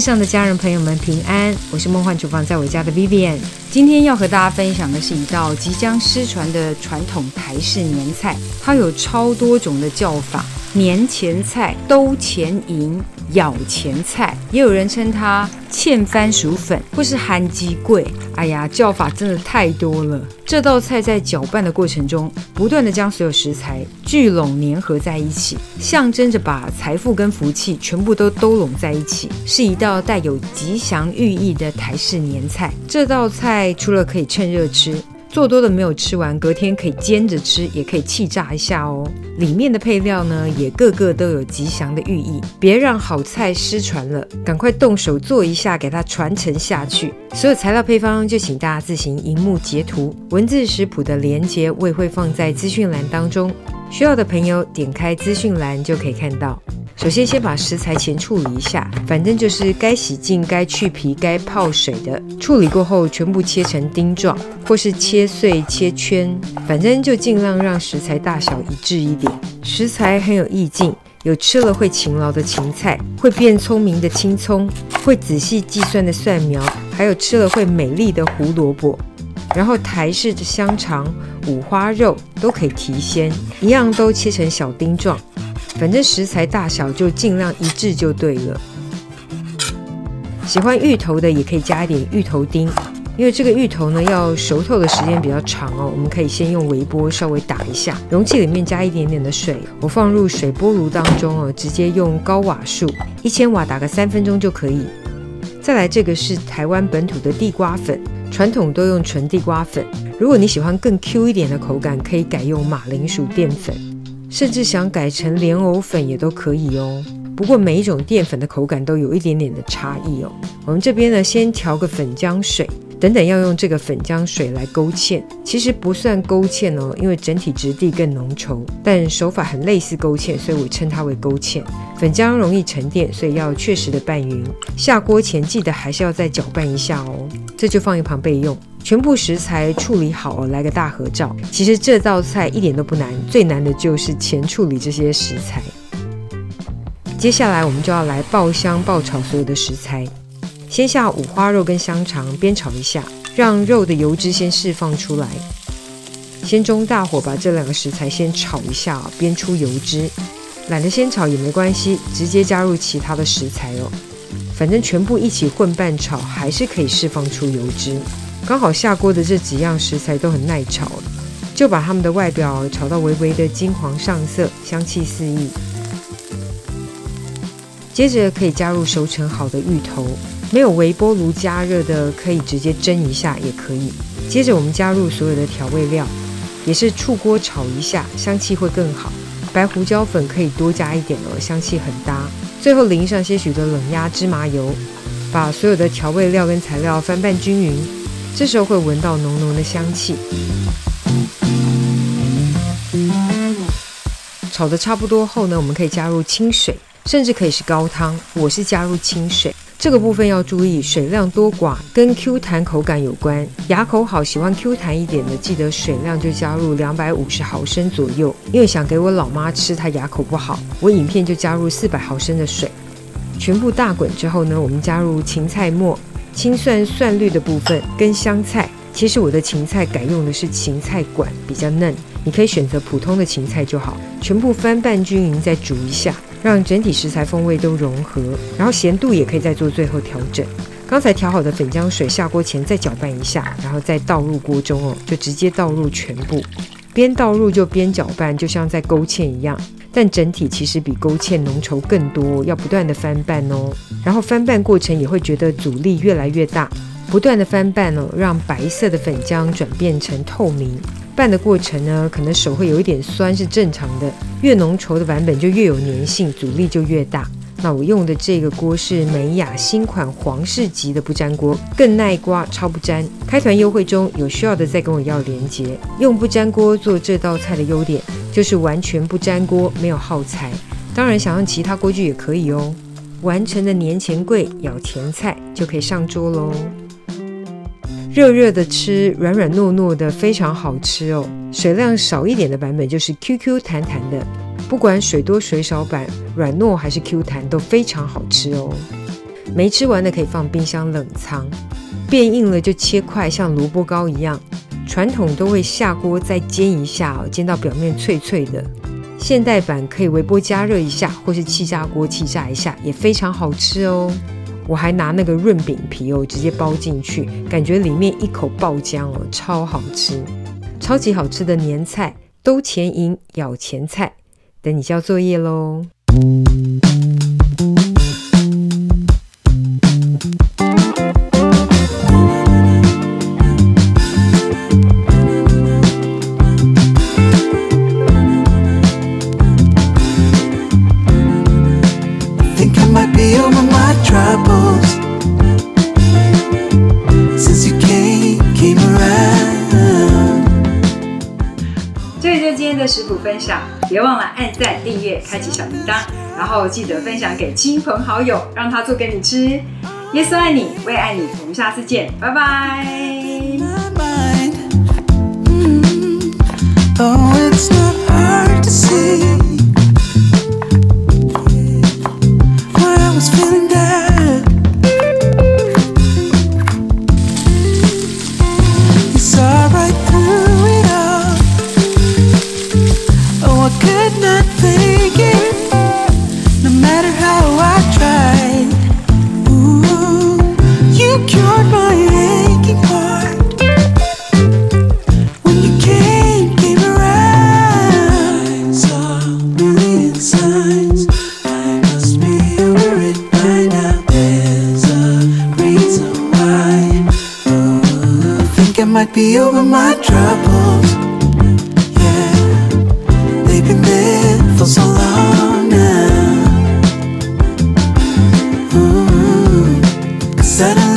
上的家人朋友们平安，我是梦幻厨房在我家的 Vivian。 今天要和大家分享的是一道即将失传的传统台式年菜，它有超多种的叫法，年前菜、兜前营、咬前菜，也有人称它芡番薯粉或是韩鸡桂。哎呀，叫法真的太多了。这道菜在搅拌的过程中，不断的将所有食材聚拢粘合在一起，象征着把财富跟福气全部都兜拢在一起，是一道带有吉祥寓意的台式年菜。这道菜除了可以趁热吃，做多的没有吃完，隔天可以煎着吃，也可以气炸一下哦。里面的配料呢，也个个都有吉祥的寓意，别让好菜失传了，赶快动手做一下，给它传承下去。所有材料配方就请大家自行荧幕截图，文字食谱的连结我也会放在资讯栏当中，需要的朋友点开资讯栏就可以看到。首先先把食材前处理一下，反正就是该洗净、该去皮、该泡水的，处理过后全部切成丁状，或是切碎、切圈，反正就尽量让食材大小一致一点。食材很有意境，有吃了会勤劳的芹菜，会变聪明的青葱，会仔细计算的蒜苗，还有吃了会美丽的胡萝卜。然后台式的香肠、五花肉都可以提鲜，一样都切成小丁状，反正食材大小就尽量一致就对了。喜欢芋头的也可以加一点芋头丁，因为这个芋头呢要熟透的时间比较长哦，我们可以先用微波稍微打一下，容器里面加一点点的水，我放入水波炉当中哦，直接用高瓦数1000瓦打个3分钟就可以。再来这个是台湾本土的地瓜粉，传统都用纯地瓜粉，如果你喜欢更 Q 一点的口感，可以改用马铃薯淀粉，甚至想改成莲藕粉也都可以哦。不过每一种淀粉的口感都有一点点的差异哦。我们这边呢，先调个粉浆水，等等要用这个粉浆水来勾芡，其实不算勾芡哦，因为整体质地更浓稠，但手法很类似勾芡，所以我称它为勾芡。粉浆容易沉淀，所以要确实的拌匀。下锅前记得还是要再搅拌一下哦，这就放一旁备用。全部食材处理好哦，来个大合照。其实这道菜一点都不难，最难的就是前处理这些食材。接下来我们就要来爆香爆炒所有的食材。先下五花肉跟香肠，煸炒一下，让肉的油脂先释放出来。先中大火把这两个食材先炒一下哦，煸出油脂。懒得先炒也没关系，直接加入其他的食材哦。反正全部一起混拌炒，还是可以释放出油脂。刚好下锅的这几样食材都很耐炒，就把它们的外表炒到微微的金黄上色，香气四溢。接着可以加入熟成好的芋头，没有微波炉加热的可以直接蒸一下也可以。接着我们加入所有的调味料，也是出锅炒一下，香气会更好。白胡椒粉可以多加一点哦，香气很搭。最后淋上些许的冷压芝麻油，把所有的调味料跟材料翻拌均匀，这时候会闻到浓浓的香气。炒得差不多后呢，我们可以加入清水，甚至可以是高汤，我是加入清水。这个部分要注意水量多寡跟 Q 弹口感有关，牙口好喜欢 Q 弹一点的，记得水量就加入250毫升左右，因为想给我老妈吃，她牙口不好，我影片就加入400毫升的水。全部大滚之后呢，我们加入芹菜末、青蒜、蒜绿的部分跟香菜。其实我的芹菜改用的是芹菜管，比较嫩，你可以选择普通的芹菜就好。全部翻拌均匀，再煮一下，让整体食材风味都融合，然后咸度也可以再做最后调整。刚才调好的粉浆水下锅前再搅拌一下，然后再倒入锅中哦，就直接倒入全部，边倒入就边搅拌，就像在勾芡一样。但整体其实比勾芡浓稠更多，要不断的翻拌哦。然后翻拌过程也会觉得阻力越来越大，不断的翻拌哦，让白色的粉浆转变成透明。拌的过程呢，可能手会有一点酸是正常的，越浓稠的版本就越有粘性，阻力就越大。那我用的这个锅是美雅新款皇室级的不粘锅，更耐刮，超不粘。开团优惠中，有需要的再跟我要连结。用不粘锅做这道菜的优点就是完全不粘锅，没有耗材。当然想用其他锅具也可以哦。完成的年前桂咬前菜就可以上桌咯。热热的吃，软软糯糯的，非常好吃哦。水量少一点的版本就是 QQ 弹弹的，不管水多水少版，软糯还是 Q 弹都非常好吃哦。 没吃完的可以放冰箱冷藏，变硬了就切块，像萝卜糕一样。传统都会下锅再煎一下煎到表面脆脆的。现代版可以微波加热一下，或是气炸锅气炸一下，也非常好吃哦。我还拿那个润饼皮直接包进去，感觉里面一口爆浆超好吃。超级好吃的年菜，兜前营咬前菜，等你交作业咯。 这就是今天的食谱分享，别忘了按赞、订阅、开启小铃铛，然后记得分享给亲朋好友，让他做给你吃。耶稣爱你，我也爱你，我们下次见，拜拜。 Might be over my troubles. Yeah, they've been there for so long now. Ooh, 'cause suddenly